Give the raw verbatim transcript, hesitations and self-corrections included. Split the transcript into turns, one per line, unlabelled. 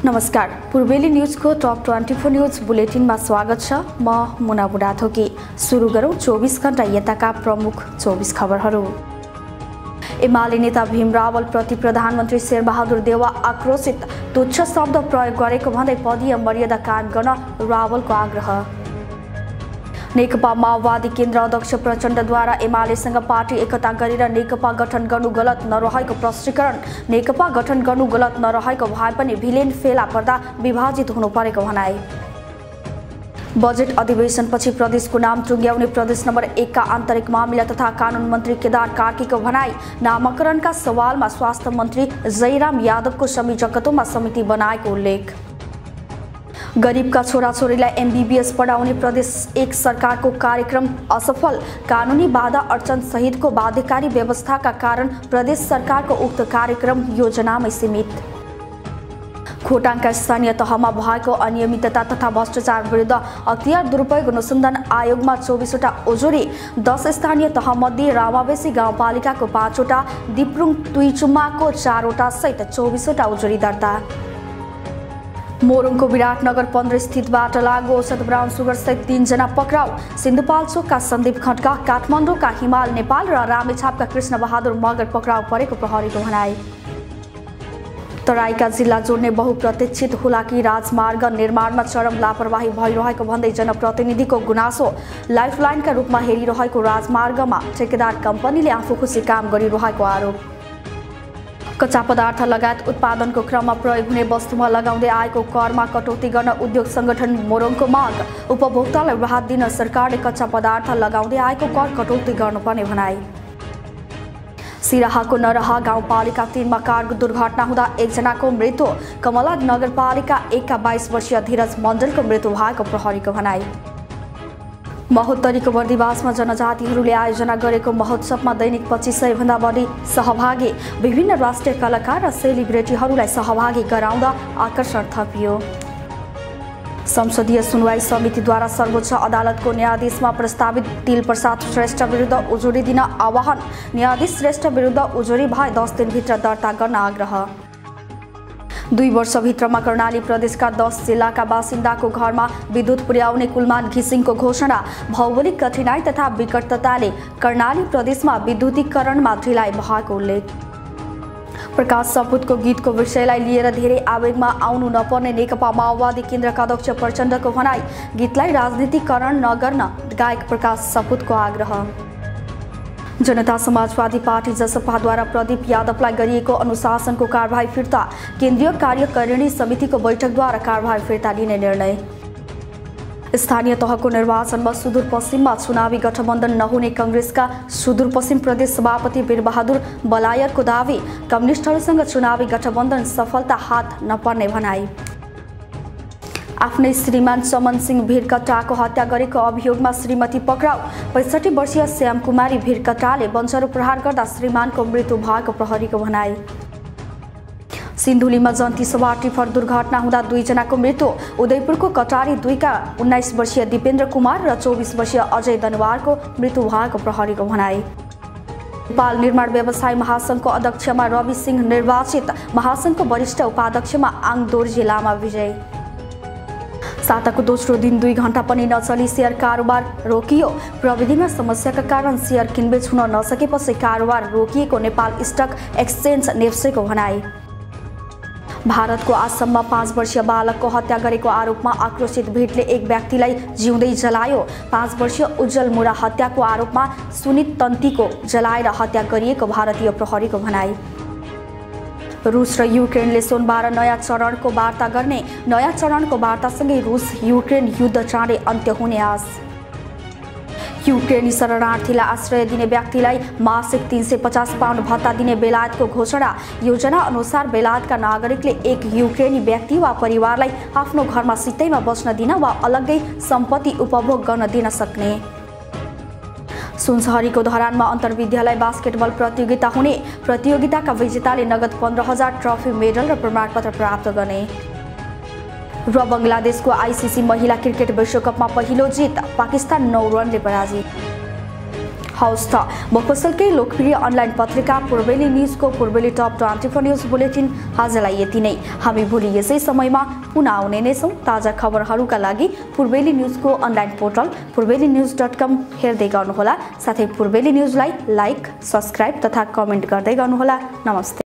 नमस्कार, पूर्वेली न्यूजको टप चौबिस न्यूज बुलेटिनमा स्वागत छ। म मुना बुढाथोकी। सुरु गरौँ चौबिस घण्टा यताका प्रमुख चौबिस खबरहरू। एमाले नेता भीम रावल प्रति प्रधानमन्त्री शेरबहादुर देउवा आक्रोशित, तुच्छ शब्द प्रयोग गरेको भन्दै पदीय मर्यादा कायम गर्न रावलको आग्रह। नेकपा माओवादी केन्द्र अध्यक्ष प्रचण्डद्वारा एमालेसँग पार्टी एकता गरेर नेकपा गठन गर्नु गलत नरहेको प्रश्नीकरण। नेकपा गठन गर्नु गलत नरहेको भए पनि भिलेन फेला पर्दा विभाजित हुनु परेको भनाई। बजेट अधिवेशनपछि प्रदेशको नाम टुङ्ग्याउने प्रदेश नम्बर एक का आन्तरिक मामिला तथा कानुन मन्त्री केदार कार्कीको भनाई। नामाकरणका सवालमा स्वास्थ्य मन्त्री जयराम यादवको संयोजकत्वमा समिति बनाएको उल्लेख। गरीबका छोराछोरीलाई एमबीबीएस पढाउने प्रदेश एक सरकारको कार्यक्रम असफल। कानुनी बाधा अडचन सहितको बाध्यकारी व्यवस्थाका कारण प्रदेश सरकारको उक्त कार्यक्रम योजनामै सीमित। खोटाङका स्थानीय तहमा भएको अनियमितता तथा भ्रष्टाचार विरुद्ध अख्तियार दुरुपयोग अनुसन्धान आयोगमा चौबिसवटा उजुरी। दस स्थानीय तहमध्ये रामावेशी गाउँपालिकाको पाँचवटा, दिप्रुङ तुइचुमाको चारवटा सहित चौबिसवटा उजुरी दर्ता। मोरङको विराटनगर पन्ध्र स्थितबाट लागु औषध ब्राउन सुगर सहित तीनजना पक्राउ। सिन्धुपाल्चोकका सन्दीप खड्का, काठमाडौँका हिमाल नेपाल र रामेछापका कृष्ण बहादुर मगर पक्राउ परेको प्रहरीको भनाई। तराईका जिल्ला जोड्ने बहुप्रतीक्षित हुलाकी राजमार्ग निर्माणमा चरम लापरवाही भइरहेको भन्दै जनप्रतिनिधिको गुनासो। लाइफलाइनका रूपमा हेरिरहेको राजमार्गमा ठेकेदार कम्पनीले आफू खुसी काम गरिरहेको आरोप। कच्चा पदार्थ लगायत उत्पादनको क्रममा प्रयोग हुने वस्तुमा लगाउँदै आएको करमा कटौती गर्न उद्योग संगठन मोरङको माग। उपभोक्तालाई राहत दिन सरकारले कच्चा पदार्थ लगाउँदै आएको कर कटौती गर्नुपर्ने भनाई। सिराहाको नरहा गाउँपालिका तीनमा कारको दुर्घटना हुँदा एकजनाको मृत्यु। कमला नगरपालिका एकका बाइस वर्षीय धीरज मण्डलको मृत्यु भएको प्रहरीको भनाई। महोत्तरीको बर्दिवासमा जनजातिहरूले आयोजना गरेको महोत्सवमा दैनिक पच्चीस सय भन्दा बढी सहभागी। विभिन्न राष्ट्रिय कलाकार र सेलिब्रेटीहरूलाई सहभागी गराउँदा आकर्षण थपियो। संसदीय सुनवाई समितिद्वारा सर्वोच्च अदालतको न्यायाधीशमा प्रस्तावित दिल प्रसाद श्रेष्ठ विरुद्ध उजुरी दिन आह्वान। न्यायाधीश श्रेष्ठ विरुद्ध उजुरी भए दस दिनभित्र दर्ता गर्न आग्रह। दुई वर्षभित्रमा कर्णाली प्रदेशका दस जिल्लाका बासिन्दाको घरमा विद्युत पुर्याउने कुलमान घिसिङको घोषणा। भौगोलिक कठिनाई तथा विकटताले कर्णाली प्रदेशमा विद्युतीकरणमा ढिलाइ भएको उल्लेख। प्रकाश सपुतको गीतको विषयलाई लिएर धेरै आवेगमा आउनु नपर्ने नेकपा माओवादी केन्द्रका अध्यक्ष प्रचण्डको भनाई। गीतलाई राजनीतिकरण नगर्न गायक प्रकाश सपुतको आग्रह। जनता समाजवादी पार्टी जसपाद्वारा प्रदीप यादवलाई गरिएको अनुशासनको कारबाही फिर्ता। केन्द्रीय कार्यकारिणी समितिको बैठकद्वारा कारबाही फिर्ता लिने निर्णय। स्थानीय तहको निर्वाचनमा सुदूरपश्चिममा चुनावी गठबन्धन नहुने कांग्रेसका सुदूरपश्चिम प्रदेश सभापति वीरबहादुर बलायतको दावी। कम्युनिस्टहरूसँग चुनावी गठबन्धन सफलता हात नपर्ने भनाई। आफ्नै श्रीमान चमन सिंह भिरकटाको हत्या गरेको अभियोगमा श्रीमती पक्राउ। पैंसठी वर्षीय श्यामकुमारी भिरकटाले वंशहरू प्रहार गर्दा श्रीमानको मृत्यु भएको प्रहरीको भनाई। सिन्धुलीमा जन्ती सभा टिफर दुर्घटना हुँदा दुईजनाको मृत्यु। उदयपुरको कटारी दुईका उन्नाइस वर्षीय दिपेन्द्र कुमार र चौबिस वर्षीय अजय दनवारको मृत्यु भएको प्रहरीको भनाई। नेपाल निर्माण व्यवसाय महासंघको अध्यक्षमा रवि सिंह निर्वाचित। महासंघको वरिष्ठ उपाध्यक्षमा आङ दोर्जे लामा विजय। साताको दोस्रो दिन दुई घण्टा पनि नचली शेयर कारोबार रोकियो। प्रविधिमा समस्याका कारण शेयर किनबेच हुन नसकेपछि कारोबार रोकिएको नेपाल स्टक एक्सचेन्ज नेप्सेको भनाई। भारतको आसाममा पाँच वर्षीय बालकको हत्या गरेको आरोपमा आक्रोशित भिडले एक व्यक्तिलाई जिउँदै जलायो। पाँच वर्षीय उज्जवल मुरा हत्याको आरोपमा सुनित तन्तीको जलाएर हत्या गरिएको भारतीय प्रहरीको भनाई। रुस र युक्रेनले सोमबार नयाँ चरणको वार्ता गर्ने। नयाँ चरणको वार्तासँगै रुस युक्रेन युद्ध चाँडै अन्त्य हुने आश। युक्रेनी शरणार्थीलाई आश्रय दिने व्यक्तिलाई मासिक तीन सय पचास पाउन्ड भत्ता दिने बेलायतको घोषणा। योजना अनुसार बेलायतका नागरिकले एक युक्रेनी व्यक्ति वा परिवारलाई आफ्नो घरमा सित्तैमा बस्न दिन वा अलग्गै सम्पत्ति उपभोग गर्न दिन सक्ने। सुनसरीको धरानमा अन्तर्विद्यालय बास्केटबल प्रतियोगिता हुने। प्रतियोगिताका विजेताले नगद पन्ध्र हजार ट्रफी मेडल र प्रमाणपत्र प्राप्त गर्ने। र बंगलादेशको आईसीसी महिला क्रिकेट विश्वकपमा पहिलो जित। पाकिस्तान नौ रनले पराजित। हौस् त मफसलकै लोकप्रिय अनलाइन पत्रिका पूर्वेली न्युजको Purbeli top twenty four news bulletin आजलाई यति नै। हामी भोलि यसै समयमा पुनः आउने नै छौँ। ताजा खबरहरूका लागि पूर्वेली न्युजको online portal Purbeli news dot com हेर्दै गर्नुहोला। साथै पूर्वेली न्युजलाई लाइक, सब्स्क्राइब तथा कमेन्ट गर्दै गर्नुहोला। नमस्ते।